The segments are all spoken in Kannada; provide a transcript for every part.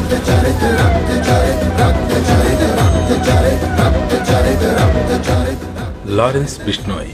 ಲಾರೆನ್ಸ್ ಬಿಷ್ಣೋಯ್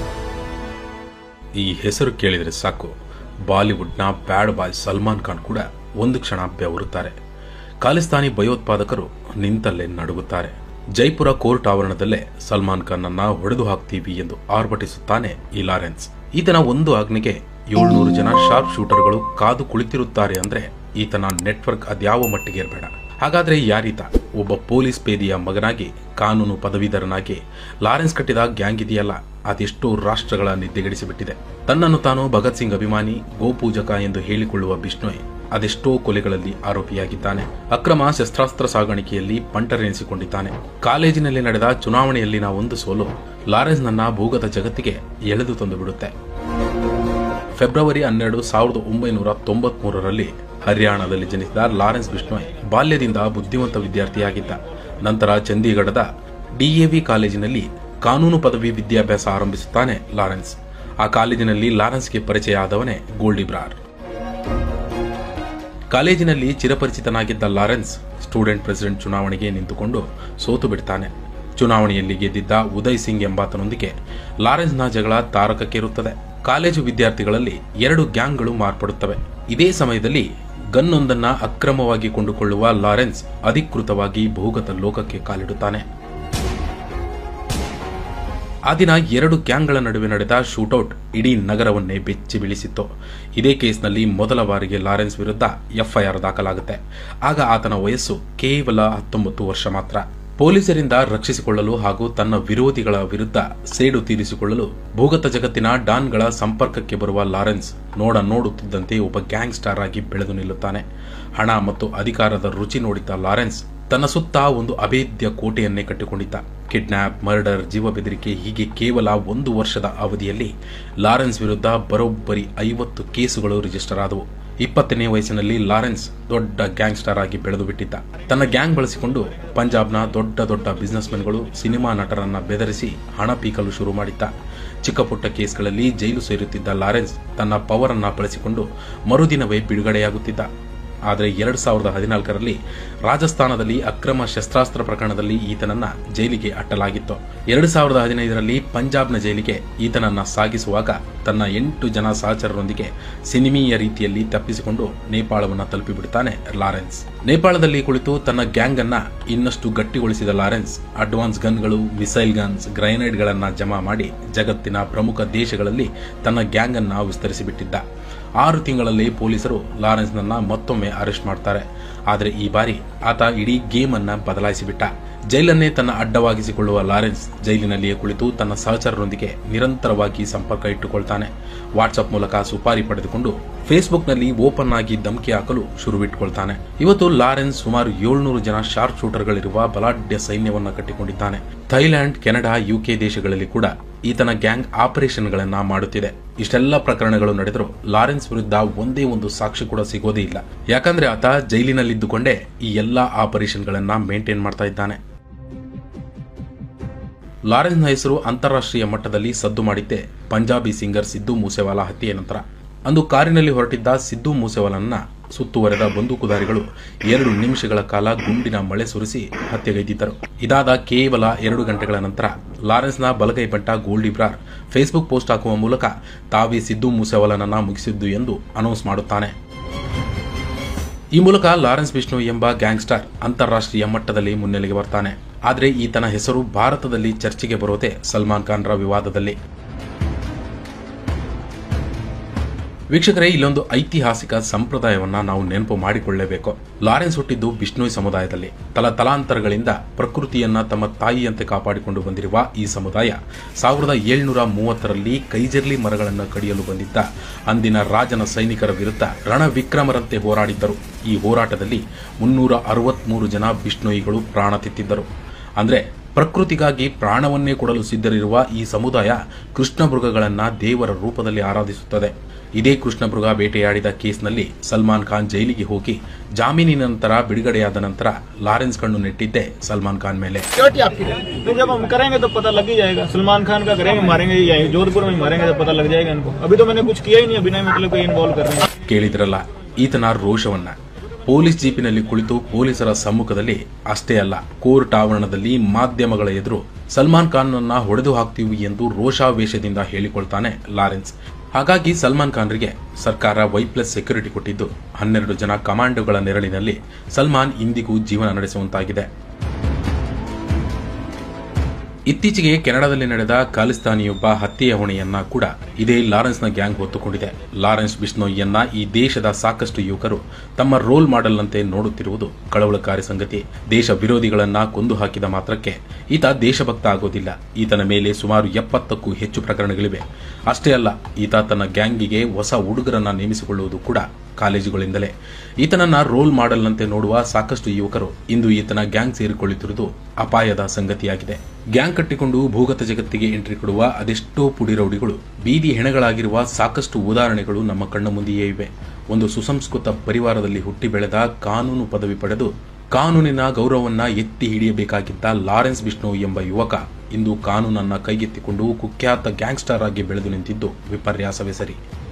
ಈ ಹೆಸರು ಕೇಳಿದರೆ ಸಾಕು, ಬಾಲಿವುಡ್ನ ಬ್ಯಾಡ್ ಬಾಯ್ ಸಲ್ಮಾನ್ ಖಾನ್ ಕೂಡ ಒಂದು ಕ್ಷಣ ಬೆವರುತ್ತಾರೆ. ಖಾಲಿಸ್ತಾನಿ ಭಯೋತ್ಪಾದಕರು ನಿಂತಲ್ಲೇ ನಡುಗುತ್ತಾರೆ. ಜೈಪುರ ಕೋರ್ಟ್ ಆವರಣದಲ್ಲೇ ಸಲ್ಮಾನ್ ಖಾನ್ ಅನ್ನ ಹೊಡೆದು ಹಾಕ್ತೀವಿ ಎಂದು ಆರ್ಭಟಿಸುತ್ತಾನೆ ಈ ಲಾರೆನ್ಸ್. ಈತನ ಒಂದು ಆಜ್ಞೆಗೆ 700 ಜನ ಶಾರ್ಪ್ ಶೂಟರ್ಗಳು ಕಾದು ಕುಳಿತಿರುತ್ತಾರೆ ಅಂದ್ರೆ ಈತನ ನೆಟ್ವರ್ಕ್ ಅದ್ಯಾವ ಮಟ್ಟಿಗೆ ಇರಬೇಡ. ಹಾಗಾದ್ರೆ ಯಾರೀತ? ಒಬ್ಬ ಪೊಲೀಸ್ ಪೇದೆಯ ಮಗನಾಗಿ, ಕಾನೂನು ಪದವೀಧರನಾಗಿ ಲಾರೆನ್ಸ್ ಕಟ್ಟಿದ ಗ್ಯಾಂಗ್ ಇದೆಯಲ್ಲ, ಅದೆಷ್ಟೋ ರಾಷ್ಟ್ರಗಳ ನಿದ್ದೆಗೆಡಿಸಿಬಿಟ್ಟಿದೆ. ತನ್ನನ್ನು ತಾನು ಭಗತ್ ಸಿಂಗ್ ಅಭಿಮಾನಿ, ಗೋಪೂಜಕ ಎಂದು ಹೇಳಿಕೊಳ್ಳುವ ಬಿಷ್ಣೋಯ್ ಅದೆಷ್ಟೋ ಕೊಲೆಗಳಲ್ಲಿ ಆರೋಪಿಯಾಗಿದ್ದಾನೆ. ಅಕ್ರಮ ಶಸ್ತ್ರಾಸ್ತ್ರ ಸಾಗಾಣಿಕೆಯಲ್ಲಿ ಪಂಟರೆನಿಸಿಕೊಂಡಿದ್ದಾನೆ. ಕಾಲೇಜಿನಲ್ಲಿ ನಡೆದ ಚುನಾವಣೆಯಲ್ಲಿನ ಒಂದು ಸೋಲು ಲಾರೆನ್ಸ್ ನನ್ನ ಭೂಗತ ಜಗತ್ತಿಗೆ ಎಳೆದು ತಂದು ಬಿಡುತ್ತೆ. ಫೆಬ್ರವರಿ 12, 1993ರಲ್ಲಿ ಹರಿಯಾಣದಲ್ಲಿ ಜನಿಸಿದ ಲಾರೆನ್ಸ್ ಬಿಷ್ಣೋಯ್ ಬಾಲ್ಯದಿಂದ ಬುದ್ಧಿವಂತ ವಿದ್ಯಾರ್ಥಿಯಾಗಿದ್ದ. ನಂತರ ಚಂಡೀಗಢದ DAV ಕಾಲೇಜಿನಲ್ಲಿ ಕಾನೂನು ಪದವಿ ವಿದ್ಯಾಭ್ಯಾಸ ಆರಂಭಿಸುತ್ತಾನೆ ಲಾರೆನ್ಸ್. ಆ ಕಾಲೇಜಿನಲ್ಲಿ ಲಾರೆನ್ಸ್ಗೆ ಪರಿಚಯ ಆದವನೇ ಗೋಲ್ಡಿ ಬ್ರಾರ್. ಕಾಲೇಜಿನಲ್ಲಿ ಚಿರಪರಿಚಿತನಾಗಿದ್ದ ಲಾರೆನ್ಸ್ ಸ್ಟೂಡೆಂಟ್ ಪ್ರೆಸಿಡೆಂಟ್ ಚುನಾವಣೆಗೆ ನಿಂತುಕೊಂಡು ಸೋತು ಬಿಡ್ತಾನೆ. ಚುನಾವಣೆಯಲ್ಲಿ ಗೆದ್ದಿದ್ದ ಉದಯ್ ಸಿಂಗ್ ಎಂಬಾತನೊಂದಿಗೆ ಲಾರೆನ್ಸ್ನ ಜಗಳ ತಾರಕಕ್ಕೇರುತ್ತದೆ. ಕಾಲೇಜು ವಿದ್ಯಾರ್ಥಿಗಳಲ್ಲಿ 2 ಗ್ಯಾಂಗ್ಗಳು ಮಾರ್ಪಡುತ್ತವೆ. ಇದೇ ಸಮಯದಲ್ಲಿ ಗನ್ನೊಂದನ್ನ ಅಕ್ರಮವಾಗಿ ಕೊಂಡುಕೊಳ್ಳುವ ಲಾರೆನ್ಸ್ ಅಧಿಕೃತವಾಗಿ ಭೂಗತ ಲೋಕಕ್ಕೆ ಕಾಲಿಡುತ್ತಾನೆ. ಆ ದಿನ 2 ಗ್ಯಾಂಗ್ಗಳ ನಡುವೆ ನಡೆದ ಶೂಟೌಟ್ ಇಡೀ ನಗರವನ್ನೇ ಬೆಚ್ಚಿ ಬೀಳಿಸಿತ್ತು. ಇದೇ ಕೇಸ್ನಲ್ಲಿ ಮೊದಲ ಬಾರಿಗೆ ಲಾರೆನ್ಸ್ ವಿರುದ್ಧ FIR ದಾಖಲಾಗುತ್ತೆ. ಆಗ ಆತನ ವಯಸ್ಸು ಕೇವಲ 19 ವರ್ಷ ಮಾತ್ರ. ಪೊಲೀಸರಿಂದ ರಕ್ಷಿಸಿಕೊಳ್ಳಲು ಹಾಗೂ ತನ್ನ ವಿರೋಧಿಗಳ ವಿರುದ್ಧ ಸೇಡು ತೀರಿಸಿಕೊಳ್ಳಲು ಭೂಗತ ಜಗತ್ತಿನ ಡಾನ್ಗಳ ಸಂಪರ್ಕಕ್ಕೆ ಬರುವ ಲಾರೆನ್ಸ್ ನೋಡುತ್ತಿದ್ದಂತೆ ಒಬ್ಬ ಗ್ಯಾಂಗ್ ಸ್ಟಾರ್ ಆಗಿ ಬೆಳೆದು ನಿಲ್ಲುತ್ತಾನೆ. ಹಣ ಮತ್ತು ಅಧಿಕಾರದ ರುಚಿ ನೋಡಿದ್ದ ಲಾರೆನ್ಸ್ ತನ್ನ ಸುತ್ತ ಒಂದು ಅಭೇದ್ಯ ಕೋಟೆಯನ್ನೇ ಕಟ್ಟಿಕೊಂಡಿದ್ದ. ಕಿಡ್ನಾಪ್, ಮರ್ಡರ್, ಜೀವ ಬೆದರಿಕೆ ಹೀಗೆ ಕೇವಲ 1 ವರ್ಷದ ಅವಧಿಯಲ್ಲಿ ಲಾರೆನ್ಸ್ ವಿರುದ್ಧ ಬರೋಬ್ಬರಿ 50 ಕೇಸುಗಳು ರಿಜಿಸ್ಟರ್ ಆದವು. 20ನೇ ವಯಸ್ಸಿನಲ್ಲಿ ಲಾರೆನ್ಸ್ ದೊಡ್ಡ ಗ್ಯಾಂಗ್ ಸ್ಟಾರ್ ಆಗಿ ಬೆಳೆದು ಬಿಟ್ಟಿದ್ದ. ತನ್ನ ಗ್ಯಾಂಗ್ ಬಳಸಿಕೊಂಡು ಪಂಜಾಬ್ನ ದೊಡ್ಡ ಬಿಸಿನೆಸ್ ಮೆನ್ಗಳು, ಸಿನಿಮಾ ನಟರನ್ನ ಬೆದರಿಸಿ ಹಣ ಪೀಕಲು ಶುರು ಮಾಡಿದ್ದ. ಚಿಕ್ಕ ಪುಟ್ಟ ಕೇಸ್ಗಳಲ್ಲಿ ಜೈಲು ಸೇರುತ್ತಿದ್ದ ಲಾರೆನ್ಸ್ ತನ್ನ ಪವರ್ ಅನ್ನ ಬಳಸಿಕೊಂಡು ಮರುದಿನವೇ ಬಿಡುಗಡೆಯಾಗುತ್ತಿದ್ದ. ಆದರೆ 2014ರಲ್ಲಿ ರಾಜಸ್ಥಾನದಲ್ಲಿ ಅಕ್ರಮ ಶಸ್ತ್ರಾಸ್ತ್ರ ಪ್ರಕರಣದಲ್ಲಿ ಈತನನ್ನ ಜೈಲಿಗೆ ಅಟ್ಟಲಾಗಿತ್ತು. 2015ರಲ್ಲಿ ಪಂಜಾಬ್ನ ಜೈಲಿಗೆ ಈತನನ್ನ ಸಾಗಿಸುವಾಗ ತನ್ನ 8 ಜನ ಸಹಚರರೊಂದಿಗೆ ಸಿನಿಮೀಯ ರೀತಿಯಲ್ಲಿ ತಪ್ಪಿಸಿಕೊಂಡು ನೇಪಾಳವನ್ನು ತಲುಪಿಬಿಡುತ್ತಾನೆ ಲಾರೆನ್ಸ್. ನೇಪಾಳದಲ್ಲಿ ಕುಳಿತು ತನ್ನ ಗ್ಯಾಂಗ್ ಅನ್ನ ಇನ್ನಷ್ಟು ಗಟ್ಟಿಗೊಳಿಸಿದ ಲಾರೆನ್ಸ್ ಅಡ್ವಾನ್ಸ್ ಗನ್ಗಳು, ಮಿಸೈಲ್ ಗನ್ಸ್, ಗ್ರೈನೇಡ್ಗಳನ್ನ ಜಮಾ ಮಾಡಿ ಜಗತ್ತಿನ ಪ್ರಮುಖ ದೇಶಗಳಲ್ಲಿ ತನ್ನ ಗ್ಯಾಂಗ್ ಅನ್ನ ವಿಸ್ತರಿಸಿಬಿಟ್ಟಿದ್ದ. 6 ತಿಂಗಳಲ್ಲಿ ಪೊಲೀಸರು ಲಾರೆನ್ಸ್ ನನ್ನ ಮತ್ತೊಮ್ಮೆ ಅರೆಸ್ಟ್ ಮಾಡ್ತಾರೆ. ಆದರೆ ಈ ಬಾರಿ ಆತ ಇಡೀ ಗೇಮ್ ಅನ್ನ ಬದಲಾಯಿಸಿಬಿಟ್ಟ. ಜೈಲನ್ನೇ ತನ್ನ ಅಡ್ಡವಾಗಿಸಿಕೊಳ್ಳುವ ಲಾರೆನ್ಸ್ ಜೈಲಿನಲ್ಲಿಯೇ ಕುಳಿತು ತನ್ನ ಸಹಚರರೊಂದಿಗೆ ನಿರಂತರವಾಗಿ ಸಂಪರ್ಕ ಇಟ್ಟುಕೊಳ್ತಾನೆ. ವಾಟ್ಸ್ಆಪ್ ಮೂಲಕ ಸುಪಾರಿ ಪಡೆದುಕೊಂಡು ಫೇಸ್ಬುಕ್ನಲ್ಲಿ ಓಪನ್ ಆಗಿ ಧಮಕಿ ಹಾಕಲು ಶುರುವಿಟ್ಟುಕೊಳ್ತಾನೆ. ಇವತ್ತು ಲಾರೆನ್ಸ್ ಸುಮಾರು 700 ಜನ ಶಾರ್ಪ್ ಶೂಟರ್ಗಳಿರುವ ಬಲಾಢ್ಯ ಸೈನ್ಯವನ್ನ ಕಟ್ಟಿಕೊಂಡಿದ್ದಾನೆ. ಥೈಲ್ಯಾಂಡ್, ಕೆನಡಾ, UK ದೇಶಗಳಲ್ಲಿ ಕೂಡ ಈತನ ಗ್ಯಾಂಗ್ ಆಪರೇಷನ್ಗಳನ್ನ ಮಾಡುತ್ತಿದೆ. ಇಷ್ಟೆಲ್ಲ ಪ್ರಕರಣಗಳು ನಡೆದರೂ ಲಾರೆನ್ಸ್ ವಿರುದ್ಧ ಒಂದೇ ಒಂದು ಸಾಕ್ಷಿ ಕೂಡ ಸಿಗೋದೇ ಇಲ್ಲ. ಯಾಕಂದ್ರೆ ಆತ ಜೈಲಿನಲ್ಲಿದ್ದುಕೊಂಡೇ ಈ ಎಲ್ಲಾ ಆಪರೇಷನ್ಗಳನ್ನ ಮೇಂಟೈನ್ ಮಾಡ್ತಾ ಇದ್ದಾನೆ. ಲಾರೆನ್ಸ್ನ ಹೆಸರು ಅಂತಾರಾಷ್ಟ್ರೀಯ ಮಟ್ಟದಲ್ಲಿ ಸದ್ದು ಮಾಡಿದ್ದೆ ಪಂಜಾಬಿ ಸಿಂಗರ್ ಸಿದ್ದು ಮೂಸೆವಾಲಾ ಹತ್ಯೆಯ ನಂತರ. ಅಂದು ಕಾರಿನಲ್ಲಿ ಹೊರಟಿದ್ದ ಸಿದ್ದು ಮೂಸೆವಾಲನನ್ನ ಸುತ್ತುವರೆದ ಬಂದೂಕುದಾರಿಗಳು 2 ನಿಮಿಷಗಳ ಕಾಲ ಗುಂಡಿನ ಮಳೆ ಸುರಿಸಿ ಹತ್ಯೆಗೈದಿದ್ದರು. ಇದಾದ ಕೇವಲ 2 ಗಂಟೆಗಳ ನಂತರ ಲಾರೆನ್ಸ್ನ ಬಲಗೈ ಬಂಟ ಗೋಲ್ಡಿ ಬ್ರಾರ್ ಫೇಸ್ಬುಕ್ ಪೋಸ್ಟ್ ಹಾಕುವ ಮೂಲಕ ತಾವೇ ಸಿದ್ದು ಮೂಸೆವಾಲನನ್ನ ಮುಗಿಸಿದ್ದು ಎಂದು ಅನೌನ್ಸ್ ಮಾಡುತ್ತಾನೆ. ಈ ಮೂಲಕ ಲಾರೆನ್ಸ್ ಬಿಷ್ಣೋಯ್ ಎಂಬ ಗ್ಯಾಂಗ್ಸ್ಟರ್ ಅಂತಾರಾಷ್ಟ್ರೀಯ ಮಟ್ಟದಲ್ಲಿ ಮುನ್ನೆಲೆಗೆ ಬರ್ತಾನೆ. ಆದರೆ ಈತನ ಹೆಸರು ಭಾರತದಲ್ಲಿ ಚರ್ಚೆಗೆ ಬರೋದೇ ಸಲ್ಮಾನ್ ಖಾನ್ರ ವಿವಾದದಲ್ಲಿ. ವೀಕ್ಷಕರೇ, ಇಲ್ಲೊಂದು ಐತಿಹಾಸಿಕ ಸಂಪ್ರದಾಯವನ್ನ ನಾವು ನೆನಪು ಮಾಡಿಕೊಳ್ಳಲೇಬೇಕು. ಲಾರೆನ್ಸ್ ಹುಟ್ಟಿದ್ದು ಬಿಷ್ಣೋಯ್ ಸಮುದಾಯದಲ್ಲಿ. ತಲಾಂತರಗಳಿಂದ ಪ್ರಕೃತಿಯನ್ನ ತಮ್ಮ ತಾಯಿಯಂತೆ ಕಾಪಾಡಿಕೊಂಡು ಬಂದಿರುವ ಈ ಸಮುದಾಯ 1730ರಲ್ಲಿ ಕೈಜರ್ಲಿ ಮರಗಳನ್ನು ಕಡಿಯಲು ಬಂದಿದ್ದ ಅಂದಿನ ರಾಜನ ಸೈನಿಕರ ವಿರುದ್ಧ ರಣವಿಕ್ರಮರಂತೆ ಹೋರಾಡಿದ್ದರು. ಈ ಹೋರಾಟದಲ್ಲಿ 363 ಜನ ಬಿಷ್ಣೋಯಿಗಳು ಪ್ರಾಣ ತೆತ್ತಿದ್ದರು. ಅಂದ್ರೆ ಪ್ರಕೃತಿಗಾಗಿ ಪ್ರಾಣವನ್ನೇ ಕೊಡಲು ಸಿದ್ಧರಿರುವ ಈ ಸಮುದಾಯ ಕೃಷ್ಣ ಮೃಗಗಳನ್ನ ದೇವರ ರೂಪದಲ್ಲಿ ಆರಾಧಿಸುತ್ತದೆ. ಇದೇ ಕೃಷ್ಣ ಮೃಗ ಬೇಟೆಯಾಡಿದ ಕೇಸ್ನಲ್ಲಿ ಸಲ್ಮಾನ್ ಖಾನ್ ಜೈಲಿಗೆ ಹೋಗಿ ಜಾಮೀನಿನ ನಂತರ ಬಿಡುಗಡೆಯಾದ ನಂತರ ಲಾರೆನ್ಸ್ ಕಣ್ಣು ನೆಟ್ಟಿದ್ದೆ ಸಲ್ಮಾನ್ ಖಾನ್ ಮೇಲೆ. ಕೇಳಿದ್ರಲ್ಲ ಈತನ ರೋಷವನ್ನ. ಪೊಲೀಸ್ ಜೀಪಿನಲ್ಲಿ ಕುಳಿತು ಪೊಲೀಸರ ಸಮ್ಮುಖದಲ್ಲಿ ಅಷ್ಟೇ ಅಲ್ಲ, ಕೋರ್ಟ್ ಆವರಣದಲ್ಲಿ ಮಾಧ್ಯಮಗಳ ಎದುರು ಸಲ್ಮಾನ್ ಖಾನ್ನನ್ನ ಹೊಡೆದು ಹಾಕ್ತೀವಿ ಎಂದು ರೋಷಾವೇಶದಿಂದ ಹೇಳಿಕೊಳ್ತಾನೆ ಲಾರೆನ್ಸ್. ಹಾಗಾಗಿ ಸಲ್ಮಾನ್ ಖಾನ್ರಿಗೆ ಸರ್ಕಾರ ವೈ+ ಸೆಕ್ಯೂರಿಟಿ ಕೊಟ್ಟಿದ್ದು 12 ಜನ ಕಮಾಂಡೋಗಳ ನೆರಳಿನಲ್ಲಿ ಸಲ್ಮಾನ್ ಇಂದಿಗೂ ಜೀವನ ನಡೆಸುವಂತಾಗಿದೆ. ಇತ್ತೀಚೆಗೆ ಕೆನಡಾದಲ್ಲಿ ನಡೆದ ಖಾಲಿಸ್ತಾನಿಯೊಬ್ಬ ಹತ್ಯೆಯ ಹೊಣೆಯನ್ನ ಕೂಡ ಇದೇ ಲಾರೆನ್ಸ್ನ ಗ್ಯಾಂಗ್ ಹೊತ್ತುಕೊಂಡಿದೆ. ಲಾರೆನ್ಸ್ ಬಿಷ್ಣೋಯಿಯನ್ನ ಈ ದೇಶದ ಸಾಕಷ್ಟು ಯುವಕರು ತಮ್ಮ ರೋಲ್ ಮಾಡೆಲ್ನಂತೆ ನೋಡುತ್ತಿರುವುದು ಕಳವಳಕಾರಿ ಸಂಗತಿ. ದೇಶ ವಿರೋಧಿಗಳನ್ನ ಕೊಂದು ಹಾಕಿದ ಮಾತ್ರಕ್ಕೆ ಈತ ದೇಶಭಕ್ತ ಆಗೋದಿಲ್ಲ. ಈತನ ಮೇಲೆ ಸುಮಾರು 70ಕ್ಕೂ ಹೆಚ್ಚು ಪ್ರಕರಣಗಳಿವೆ. ಅಷ್ಟೇ ಅಲ್ಲ, ಈತ ತನ್ನ ಗ್ಯಾಂಗಿಗೆ ಹೊಸ ಹುಡುಗರನ್ನ ನೇಮಿಸಿಕೊಳ್ಳುವುದು ಕೂಡ ಕಾಲೇಜುಗಳಿಂದಲೇ. ಈತನನ್ನ ರೋಲ್ ಮಾಡೆಲ್ನಂತೆ ನೋಡುವ ಸಾಕಷ್ಟು ಯುವಕರು ಇಂದು ಈತನ ಗ್ಯಾಂಗ್ ಸೇರಿಕೊಳ್ಳುತ್ತಿರುವುದು ಅಪಾಯದ ಸಂಗತಿಯಾಗಿದೆ. ಗ್ಯಾಂಗ್ ಕಟ್ಟಿಕೊಂಡು ಭೂಗತ ಜಗತ್ತಿಗೆ ಎಂಟ್ರಿ ಕೊಡುವ ಅದೆಷ್ಟೋ ಪುಡಿ ರೌಡಿಗಳು ಬೀದಿ ಹೆಣಗಳಾಗಿರುವ ಸಾಕಷ್ಟು ಉದಾಹರಣೆಗಳು ನಮ್ಮ ಕಣ್ಣ ಮುಂದೆಯೇ ಇವೆ. ಒಂದು ಸುಸಂಸ್ಕೃತ ಪರಿವಾರದಲ್ಲಿ ಹುಟ್ಟಿ ಬೆಳೆದ, ಕಾನೂನು ಪದವಿ ಪಡೆದು ಕಾನೂನಿನ ಗೌರವವನ್ನ ಎತ್ತಿ ಹಿಡಿಯಬೇಕಾಗಿದ್ದ ಲಾರೆನ್ಸ್ ಬಿಷ್ಣೋಯ್ ಎಂಬ ಯುವಕ ಇಂದು ಕಾನೂನನ್ನ ಕೈಗೆತ್ತಿಕೊಂಡು ಕುಖ್ಯಾತ ಗ್ಯಾಂಗ್ಸ್ಟರ್ ಆಗಿ ಬೆಳೆದು ನಿಂತಿದ್ದು ವಿಪರ್ಯಾಸವೇ ಸರಿ.